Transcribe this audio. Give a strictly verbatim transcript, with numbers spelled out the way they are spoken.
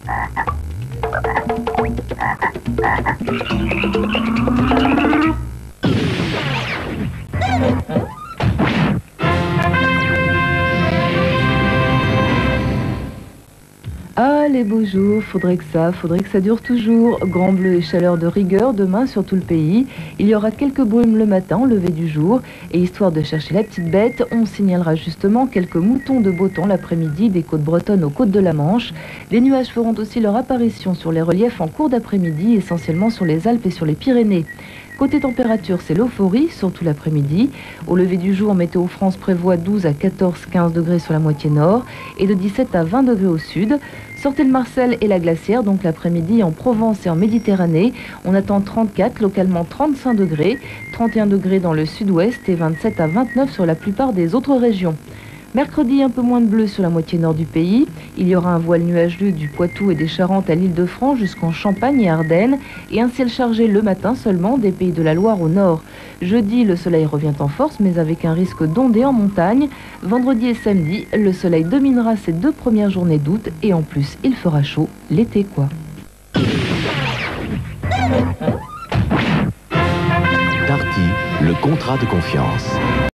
Ah, les beaux jours, faudrait que ça, faudrait que ça dure toujours. Grand bleu et chaleur de rigueur demain sur tout le pays. Il y aura quelques brumes le matin au lever du jour. Et histoire de chercher la petite bête, on signalera justement quelques moutons de beau temps l'après-midi des côtes bretonnes aux côtes de la Manche. Les nuages feront aussi leur apparition sur les reliefs en cours d'après-midi, essentiellement sur les Alpes et sur les Pyrénées. Côté température, c'est l'euphorie, surtout l'après-midi. Au lever du jour, Météo France prévoit douze à quatorze, quinze degrés sur la moitié nord et de dix-sept à vingt degrés au sud. Sortez le Marcel et la Glacière, donc l'après-midi en Provence et en Méditerranée. On attend trente-quatre, localement trente-cinq degrés, trente et un degrés dans le sud-ouest et vingt-sept à vingt-neuf sur la plupart des autres régions. Mercredi, un peu moins de bleu sur la moitié nord du pays. Il y aura un voile nuageux du Poitou et des Charentes à l'Île-de-France jusqu'en Champagne et Ardennes et un ciel chargé le matin seulement des Pays de la Loire au nord. Jeudi, le soleil revient en force mais avec un risque d'ondées en montagne. Vendredi et samedi, le soleil dominera ces deux premières journées d'août et en plus, il fera chaud, l'été quoi. Darty, le contrat de confiance.